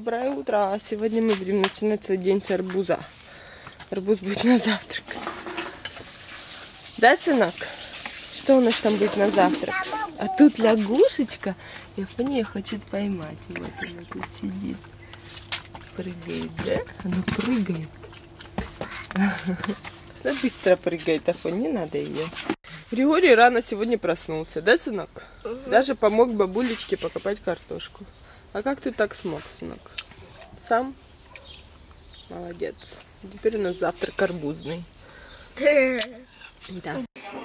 Доброе утро! Сегодня мы будем начинать свой день с арбуза. Арбуз будет на завтрак. Да, сынок? Что у нас там будет на завтрак? А тут лягушечка. И по ней хочет поймать. И вот она тут сидит. Прыгает, да? Она прыгает. Да быстро прыгает, Афон, не надо ее. Григорий рано сегодня проснулся, да, сынок? Даже помог бабулечке покопать картошку. А как ты так смог, сынок? Сам? Молодец. Теперь у нас завтрак арбузный. Да.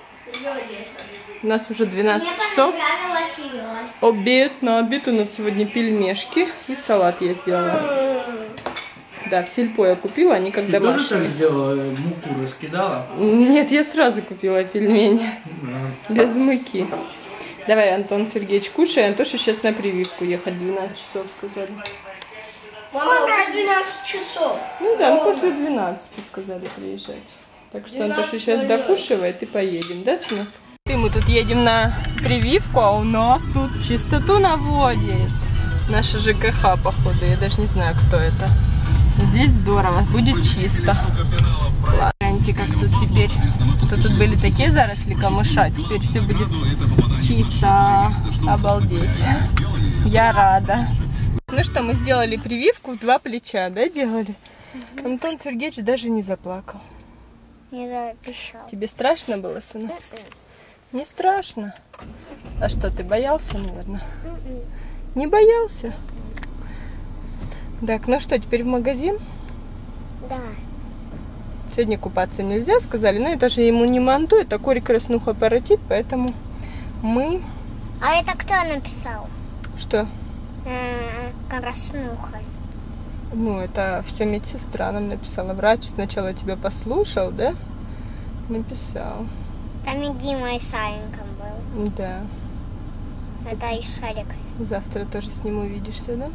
У нас уже 12 часов. Обед. На обед у нас сегодня пельмешки и салат я сделала. Да, в сельпо я купила, они как домашние. Ты тоже так сделала? Муку раскидала? Нет, я сразу купила пельмени. Без муки. Давай, Антон Сергеевич, кушай. Антоша сейчас на прививку ехать 12 часов, сказали. Сколько 12 часов? Ну да, после 12 сказали приезжать. Так что Антоша сейчас докушивает и поедем, да, сынок? И мы тут едем на прививку, а у нас тут чистоту наводит. Наша ЖКХ, походу, я даже не знаю, кто это. Но здесь здорово, будет чисто. Гляньте, как тут теперь. То тут были такие заросли камыша, теперь все будет чисто. Обалдеть. Я рада. Ну что, мы сделали прививку, 2 плеча, да, делали? Антон Сергеевич даже не заплакал. Не запищал. Тебе страшно было, сынок? Не страшно. А что, ты боялся, наверное? Не боялся? Так, ну что, теперь в магазин? Да. Сегодня купаться нельзя, сказали, но это же ему не манто, это корь краснуха паротит, поэтому мы... А это кто написал? Что? Краснуха. Ну, это все медсестра нам написала. Врач сначала тебя послушал, да? Написал. Там и Дима и Саеньком был. Да. Это и Сарик. Завтра тоже с ним увидишься, да?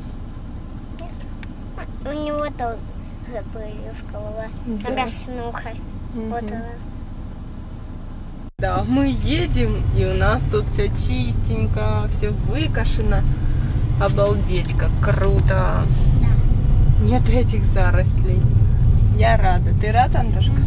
У него тоже прививка была. Да. Краснуха. Вот она. Да, мы едем, и у нас тут все чистенько, все выкошено. Обалдеть, как круто. Да. Нет этих зарослей. Я рада. Ты рад, Антошка?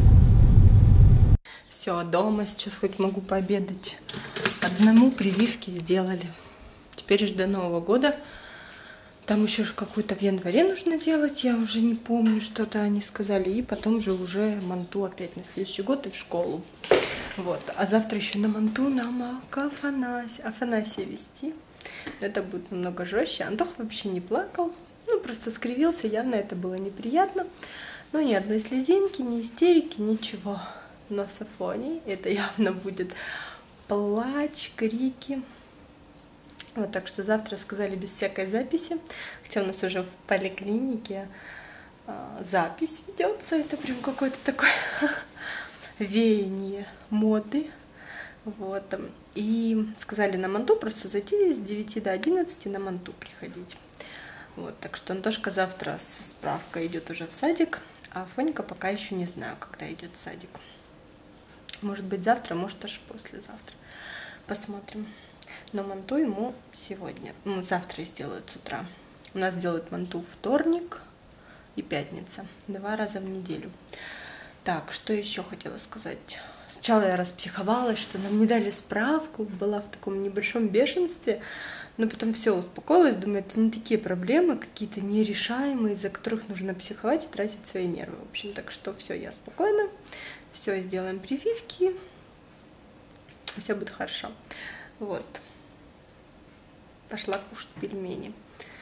Все, дома сейчас хоть могу пообедать. Одному прививки сделали. Теперь до Нового года. Там еще какую-то в январе нужно делать, я уже не помню, что-то они сказали. И потом же уже манту опять на следующий год и в школу. Вот. А завтра еще на манту нам Афанасия вести. Это будет намного жестче. Антох вообще не плакал. Ну, просто скривился. Явно это было неприятно. Но ни одной слезинки, ни истерики, ничего. Но с Афоней это явно будет плач, крики. Вот, так что завтра сказали без всякой записи. Хотя у нас уже в поликлинике запись ведется. Это прям какое-то такое веяние моды. Вот. И сказали на манту просто зайти с 9 до 11 на манту приходить. Вот, так что Антошка завтра со справкой идет уже в садик, а Фонька пока еще не знаю, когда идет в садик. Может быть завтра, может аж послезавтра. Посмотрим. Но манту ему сегодня, ну, завтра сделают с утра. У нас делают манту вторник и пятница. 2 раза в неделю. Так, что еще хотела сказать? Сначала я распсиховалась, что нам не дали справку, была в таком небольшом бешенстве, но потом все успокоилась, думаю, это не такие проблемы, какие-то нерешаемые, из-за которых нужно психовать и тратить свои нервы. В общем, так что все, я спокойна, все, сделаем прививки, все будет хорошо. Вот. Пошла кушать пельмени.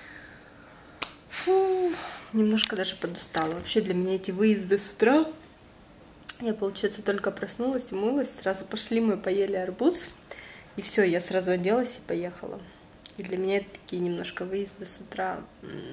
Фу, немножко даже подустала. Вообще для меня эти выезды с утра. Я, получается, только проснулась, умылась, сразу пошли, мы поели арбуз. И все, я сразу оделась и поехала. И для меня это такие немножко выезды с утра.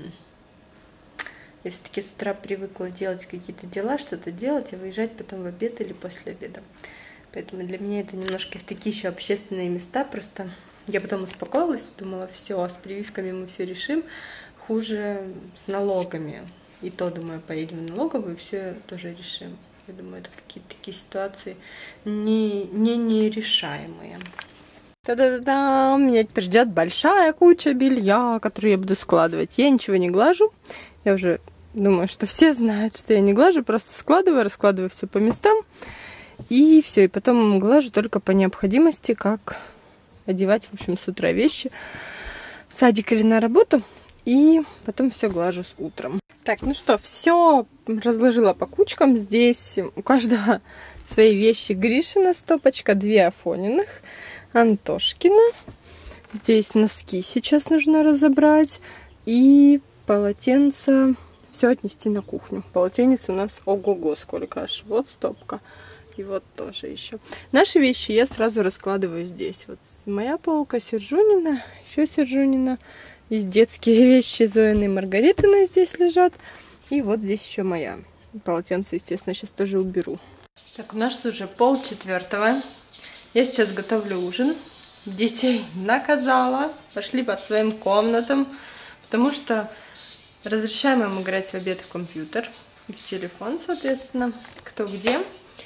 Я все-таки с утра привыкла делать какие-то дела, что-то делать, а выезжать потом в обед или после обеда. Поэтому для меня это немножко в такие еще общественные места. Просто я потом успокоилась, думала, все, с прививками мы все решим. Хуже с налогами. И то, думаю, поедем в налоговую, все тоже решим. Я думаю, это какие-то такие ситуации нерешаемые. Та-да-да-да! Меня теперь ждет большая куча белья, которую я буду складывать. Я ничего не глажу. Я уже думаю, что все знают, что я не глажу. Просто складываю, раскладываю все по местам. И все. И потом глажу только по необходимости, как одевать, в общем, с утра вещи в садик или на работу. И потом все глажу с утром. Так, ну что, все разложила по кучкам. Здесь у каждого свои вещи. Гришина стопочка, 2 Афониных, Антошкина. Здесь носки сейчас нужно разобрать. И полотенце все отнести на кухню. Полотенец у нас ого-го сколько аж. Вот стопка. И вот тоже еще. Наши вещи я сразу раскладываю здесь. Вот моя полка, Сержунина, еще Сержунина. И детские вещи Зоины и Маргаритины здесь лежат. И вот здесь еще моя. Полотенце, естественно, сейчас тоже уберу. Так, у нас уже 3:30. Я сейчас готовлю ужин. Детей наказала. Пошли по своим комнатам. Потому что разрешаем им играть в обед в компьютер. И в телефон, соответственно. Кто где.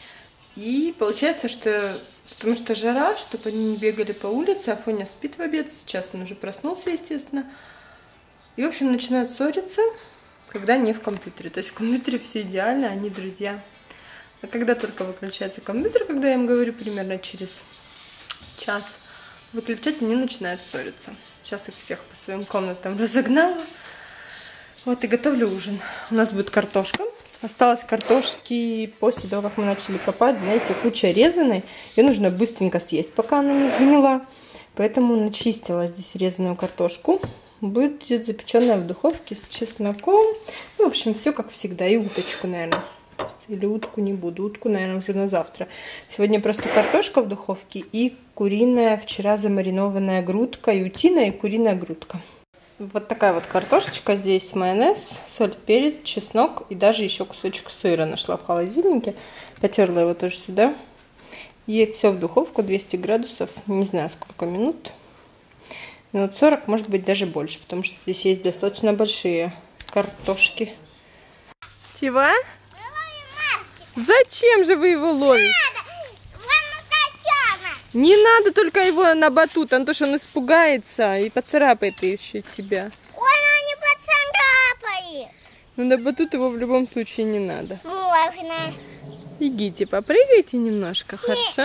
И получается, что... Потому что жара, чтобы они не бегали по улице. Афоня спит в обед. Сейчас он уже проснулся, естественно. И, в общем, начинают ссориться, когда не в компьютере. То есть в компьютере все идеально, они друзья. А когда только выключается компьютер, когда я им говорю примерно через час выключать, они начинают ссориться. Сейчас их всех по своим комнатам разогнала. Вот и готовлю ужин. У нас будет картошка. Осталось картошки после того, как мы начали копать, знаете, куча резаной. Ее нужно быстренько съесть, пока она не сгнила. Поэтому начистила здесь резаную картошку. Будет запеченная в духовке с чесноком. Ну, в общем, все как всегда. И уточку, наверное. Или утку не буду. Утку, наверное, уже на завтра. Сегодня просто картошка в духовке и куриная, вчера замаринованная грудка. И утиная, и куриная грудка. Вот такая вот картошечка. Здесь майонез, соль, перец, чеснок и даже еще кусочек сыра нашла в холодильнике. Потерла его тоже сюда. И все в духовку, 200 градусов. Не знаю, сколько минут. Минут 40, может быть, даже больше. Потому что здесь есть достаточно большие картошки. Чего? Зачем же вы его ловите? Не надо только его на батут, Антош, он испугается и поцарапает еще тебя. Ой, она не поцарапает. Ну, на батут его в любом случае не надо. Можно. Бегите, попрыгайте немножко, хорошо?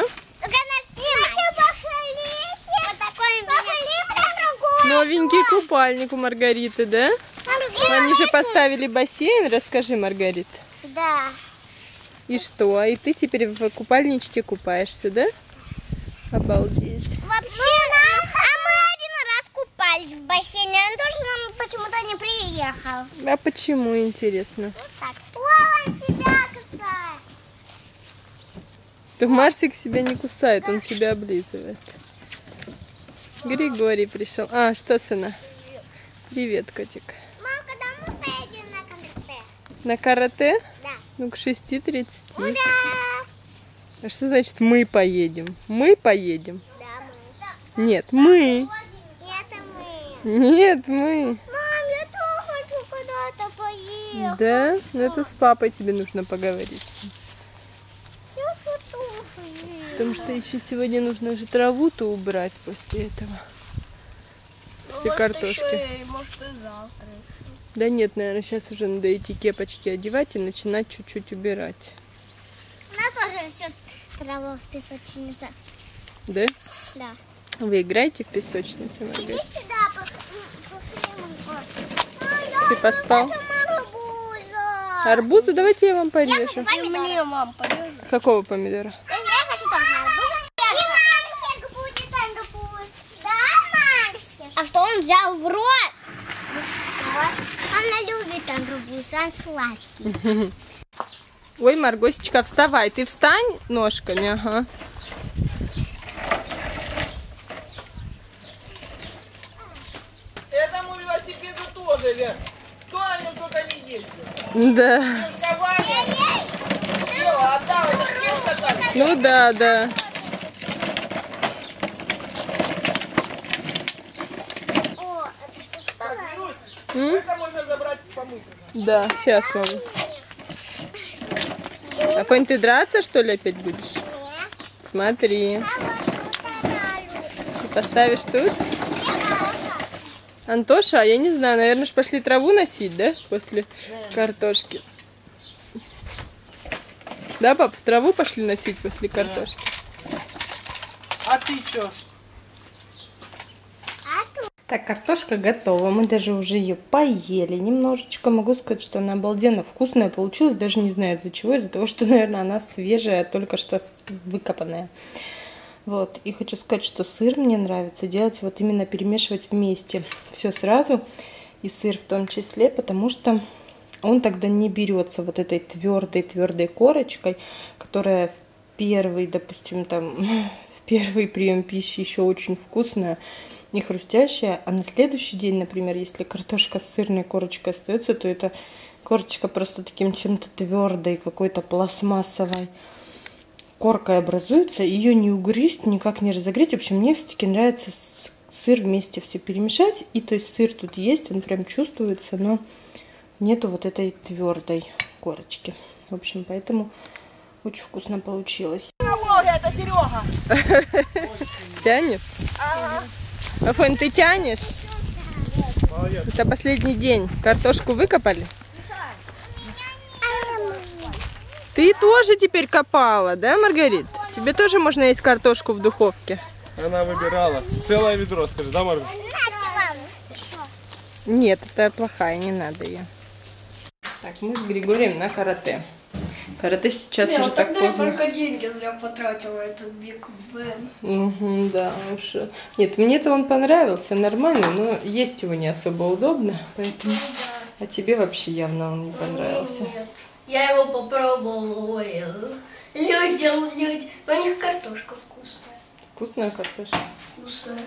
Вот такой Новенький купальник у Маргариты, да? Они же поставили бассейн, расскажи, Маргарита. Да. И что? И ты теперь в купальничке купаешься, да? Обалдеть. Вообще, а мы один раз купались в бассейне, он тоже нам почему-то не приехал. А почему, интересно? Вот так. Ой, он себя кусает. То Марсик себя не кусает, он себя облизывает. Григорий пришел. А, что, сына? Привет, котик. Мам, когда мы поедем на карате? На карате? Да. Ну, к 6:30. Ура! А что значит мы поедем? Мы поедем? Да, мы. Нет, мы. Это мы. Нет, мы. Мам, я тоже хочу куда-то поехать. Да? Ну это с папой тебе нужно поговорить. Я хочу поехать. Потому что еще сегодня нужно же траву-то убрать после этого. Все картошки. Может и завтра. Да нет, наверное, сейчас уже надо идти кепочки одевать и начинать чуть-чуть убирать. Она тоже растет трава в песочнице. Да? Да. Вы играете в песочнице, Маргарита? Иди сюда, Ты поспал? арбуза. Арбузу? Давайте я вам Я порежу. хочу помидора. Мне, мам, порежу. Какого помидора? Я хочу тоже арбуза. И Марсик будет арбуз. Да, Марсик? А что он взял в рот? Она любит арбуз, он сладкий. Ой, Маргосечка, вставай. Ты встань ножками, ага. Этому велосипеду тоже, Лер. Кто на нем только не ездил? Да. Ну да, да. О, это что такое? Это можно забрать помыть. Да, сейчас, мама. Афонь, ты драться, что ли, опять будешь? Нет. Смотри. Поставишь тут? Антоша, я не знаю, наверное, пошли траву носить, да? После картошки. Да, пап, траву пошли носить после картошки? А ты чё? Так, картошка готова. Мы даже уже ее поели немножечко. Могу сказать, что она обалденно вкусная получилась. Даже не знаю из-за чего. Из-за того, что, наверное, она свежая, только что выкопанная. Вот. И хочу сказать, что сыр мне нравится делать, вот именно перемешивать вместе. Все сразу. И сыр в том числе, потому что он тогда не берется вот этой твердой корочкой, которая в первый, допустим, там, в первый прием пищи еще очень вкусная и хрустящая, а на следующий день, например, если картошка с сырной корочкой остается, то эта корочка просто таким чем-то твердой, какой-то пластмассовой коркой образуется, ее не угрызть, никак не разогреть. В общем, мне все-таки нравится сыр вместе все перемешать, и то есть сыр тут есть, он прям чувствуется, но нету вот этой твердой корочки. В общем, поэтому очень вкусно получилось. Это Серега. Тянешь? Ага. Афонь, ты тянешь? Молодец. Это последний день. Картошку выкопали? Ты тоже теперь копала, да, Маргарит? Тебе тоже можно есть картошку в духовке? Она выбирала. Целое ведро, скажи, да, Марга? Нет, это плохая, не надо ее. Так, мы с Григорием на карате. Карате сейчас уже так тогда поздно. я только деньги зря потратила, этот Биг Бен. Угу, да, уж. Нет, мне-то он понравился, нормальный, но есть его не особо удобно, поэтому... А тебе вообще явно он не понравился. Нет, я его попробовала. Люди, у них картошка вкусная. Вкусная картошка? Вкусная.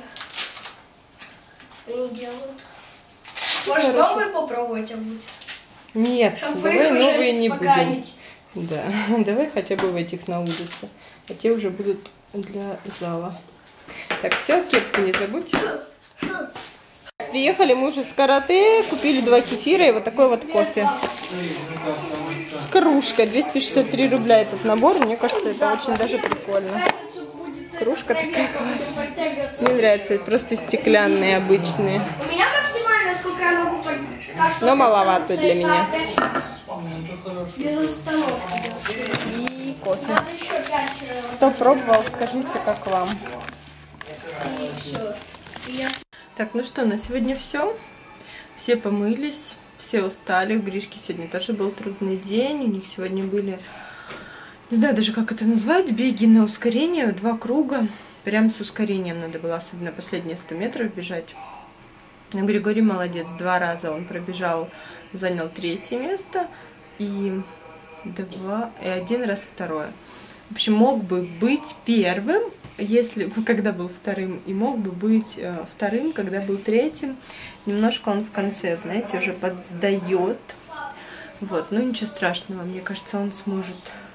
Они делают. Может, новые попробовать будет? Нет, Чтобы давай их уже новые не будем. испоганить. Да, давай хотя бы в этих научиться. А те уже будут для зала. Так, все, кепку не забудь. Приехали мы уже с карате, купили 2 кефира и вот такой вот кофе. С кружкой, 263 рубля этот набор. Мне кажется, это очень даже прикольно. Кружка такая классная. Мне нравится, это просто стеклянные обычные. У меня максимально, сколько я могу поднять. Но маловато для меня. Без остановки. И кофе. Надо еще 5. Кто пробовал, скажите, как вам. И все. Так, ну что, на сегодня все. Все помылись, все устали. У Гришки сегодня тоже был трудный день. У них сегодня были, не знаю даже, как это назвать, беги на ускорение, 2 круга. Прям с ускорением надо было, особенно последние 100 метров бежать. Но Григорий молодец, 2 раза он пробежал, занял 3-е место и 1 раз 2-е. В общем, мог бы быть первым, если бы, когда был 2-м, и мог бы быть 2-м, когда был 3-м. Немножко он в конце, знаете, уже подсдает. Вот, ну ничего страшного, мне кажется, он сможет.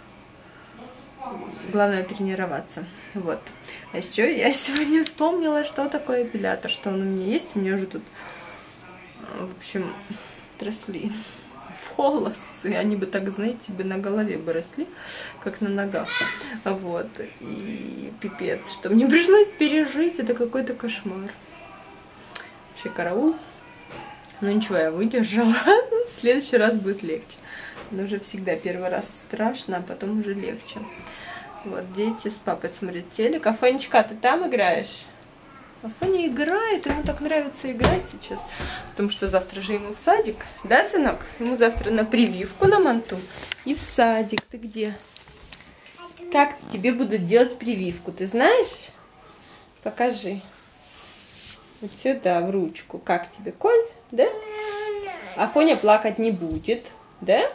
Главное тренироваться. Вот. А еще я сегодня вспомнила, что такое эпилятор, что он у меня есть. У меня уже тут, в общем, росли волосы. Они бы так, знаете, бы на голове бы росли, как на ногах. Вот. И пипец, что мне пришлось пережить. Это какой-то кошмар. Вообще караул. Но ничего, я выдержала. В следующий раз будет легче. Но уже всегда первый раз страшно, а потом уже легче. Вот, дети с папой смотрят телек. Афонечка, ты там играешь? Афоня играет, ему так нравится играть сейчас. Потому что завтра же ему в садик. Да, сынок? Ему завтра на прививку на манту. И в садик. Ты где? Как тебе будут делать прививку? Ты знаешь? Покажи. Вот сюда, в ручку. Как тебе, Коль? Да? Афоня плакать не будет. Да?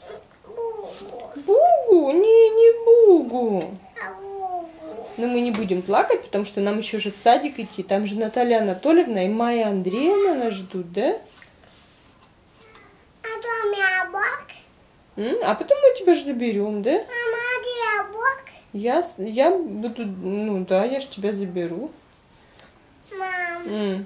Бугу? Не Бугу. Но мы не будем плакать, потому что нам еще же в садик идти. Там же Наталья Анатольевна и Майя Андреевна нас ждут, да? А то у меня бок. А потом мы тебя же заберем, да? Мама, где бок? Я буду, ну да, я же тебя заберу. Мам.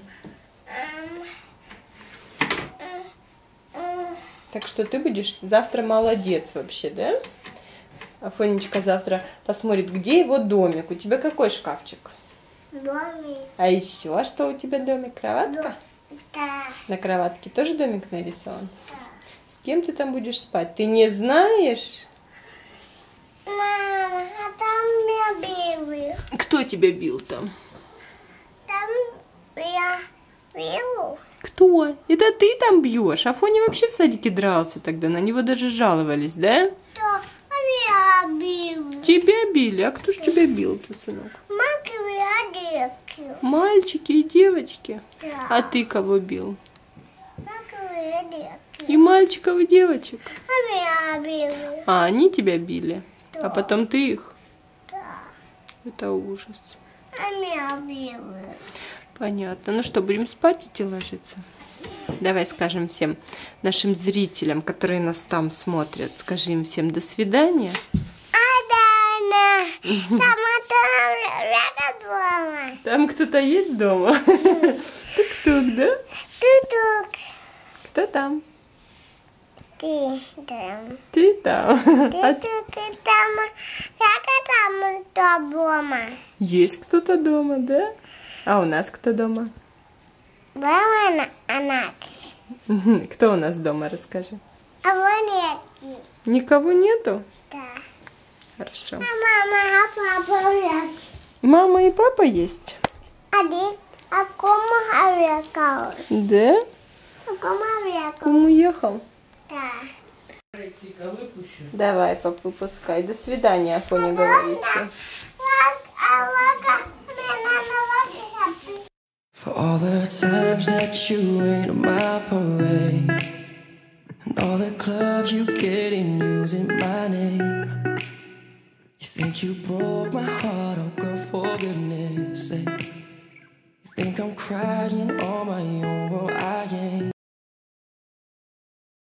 Так что ты будешь завтра молодец вообще, да? Афонечка завтра посмотрит, где его домик. У тебя какой шкафчик? Домик. А еще что у тебя домик? Кроватка? Да. На кроватке тоже домик нарисован? С кем ты там будешь спать? Ты не знаешь? Мама, а там меня били. Кто тебя бил там? Там я бил. Кто? Это ты там бьешь? Афоня вообще в садике дрался тогда, на него даже жаловались, да? Да, а меня бил. Тебя били? А кто ж тебя бил-то, сынок? Мама меня бил. Мальчики и девочки? Да. А ты кого бил? Мама меня бил. И мальчиков, и девочек? А меня бил. А они тебя били? Да. А потом ты их? Да. Это ужас. А меня бил. Понятно. Ну что, будем спать идти ложиться? Давай скажем всем нашим зрителям, которые нас там смотрят, скажи им всем до свидания. Адана, там рядом дома. Там кто-то есть дома? Тук-тук, да? Тук-тук. Кто там? Ты там. Ты там. Ты там. Я там дома. Есть кто-то дома, да? А у нас кто дома? Дома она. Кто у нас дома, расскажи. А вот нет. Никого нету? Да. Хорошо. А мама, а папа нет. Мама и папа есть? А кому уехал? Да? А кому уехал? Кум уехал? Да. Давай, пап, выпускай. До свидания, Афоня, говорите. For all the times that you ain't on my parade, and all the clubs you get in using my name. You think you broke my heart, oh girl, for goodness sake. You think I'm crying on my